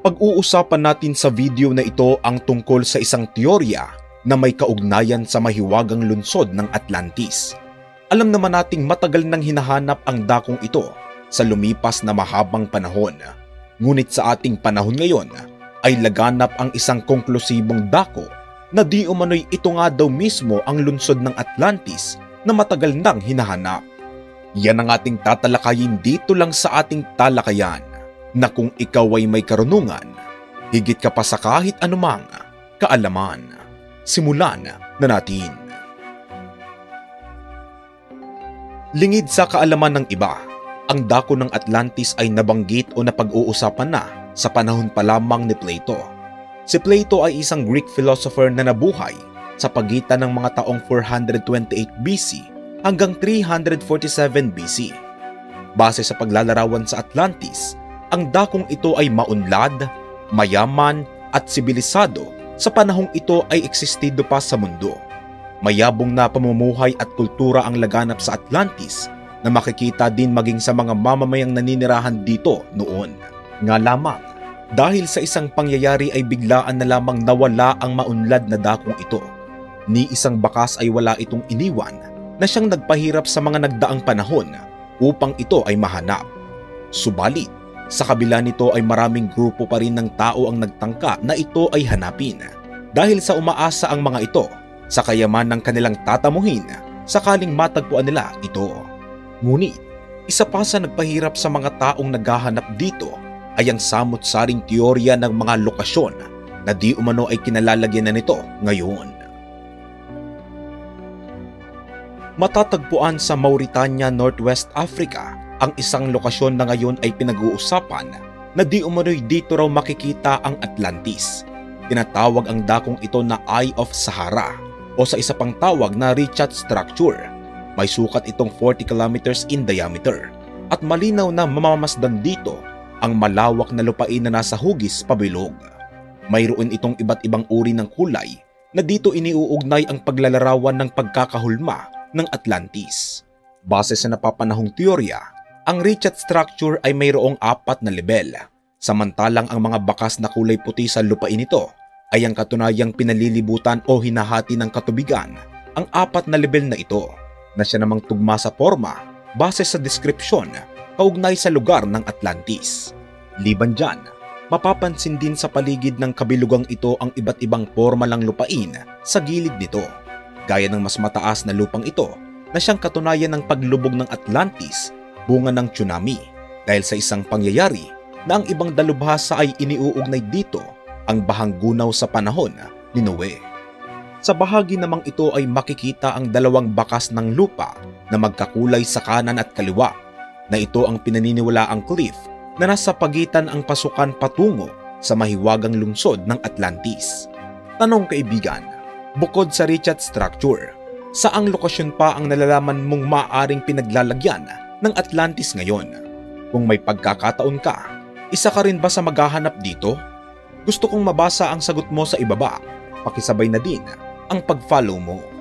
Pag-uusapan natin sa video na ito ang tungkol sa isang teorya na may kaugnayan sa mahiwagang lungsod ng Atlantis. Alam naman nating matagal nang hinahanap ang dakong ito sa lumipas na mahabang panahon. Ngunit sa ating panahon ngayon ay laganap ang isang konklusibong dako na di umano'y ito nga daw mismo ang lungsod ng Atlantis na matagal nang hinahanap. Yan ang ating tatalakayin dito lang sa ating talakayan na kung ikaw ay may karunungan, higit ka pa sa kahit anumang kaalaman. Simulan na natin. Lingid sa kaalaman ng iba, ang dako ng Atlantis ay nabanggit o napag-uusapan na sa panahon pa lamang ni Plato. Si Plato ay isang Greek philosopher na nabuhay sa pagitan ng mga taong 428 BC hanggang 347 BC. Base sa paglalarawan sa Atlantis, ang dakong ito ay maunlad, mayaman at sibilisado sa panahong ito ay existido pa sa mundo. Mayabong na pamumuhay at kultura ang laganap sa Atlantis na makikita din maging sa mga mamamayang naninirahan dito noon. Nga lamang, dahil sa isang pangyayari ay biglaan na lamang nawala ang maunlad na dakong ito. Ni isang bakas ay wala itong iniwan na siyang nagpahirap sa mga nagdaang panahon upang ito ay mahanap. Subalit, sa kabila nito ay maraming grupo pa rin ng tao ang nagtangka na ito ay hanapin dahil sa umaasa ang mga ito sa kayamanang kanilang tatamuhin sakaling matagpuan nila ito. Ngunit, isa pa sa nagpahirap sa mga taong naghahanap dito ay ang samot-saring teorya ng mga lokasyon na di umano ay kinalalagyan na nito ngayon. Matatagpuan sa Mauritania, Northwest Africa, ang isang lokasyon na ngayon ay pinag-uusapan na di umano'y dito raw makikita ang Atlantis. Tinatawag ang dakong ito na Eye of Sahara o sa isa pang tawag na Richat Structure. May sukat itong 40 kilometers in diameter at malinaw na mamamasdan dito ang malawak na lupain na nasa hugis pabilog. Mayroon itong iba't ibang uri ng kulay na dito iniuugnay ang paglalarawan ng pagkakahulma ng Atlantis. Base sa napapanahong teorya, ang Richat Structure ay mayroong 4 na level, samantalang ang mga bakas na kulay puti sa lupain nito ay ang katunayang pinalilibutan o hinahati ng katubigan ang 4 na level na ito, na siya namang tugma sa forma base sa deskripsyon kaugnay sa lugar ng Atlantis. Liban dyan, mapapansin din sa paligid ng kabilugang ito ang iba't ibang forma ng lupain sa gilid nito, gaya ng mas mataas na lupang ito na siyang katunayan ng paglubog ng Atlantis bunga ng tsunami dahil sa isang pangyayari na ang ibang dalubhasa ay iniuugnay dito ang bahang gunaw sa panahon ni Noe. Sa bahagi namang ito ay makikita ang 2 bakas ng lupa na magkakulay sa kanan at kaliwa, na ito ang pinaniniwalaang cliff na nasa pagitan ang pasukan patungo sa mahiwagang lungsod ng Atlantis. Tanong kaibigan, bukod sa Richat Structure, saang lokasyon pa ang nalalaman mong maaaring pinaglalagyan ng Atlantis ngayon? Kung may pagkakataon ka, isa ka rin ba sa maghahanap dito? Gusto kong mabasa ang sagot mo sa ibaba. Pakisabay na din ang pag-follow mo.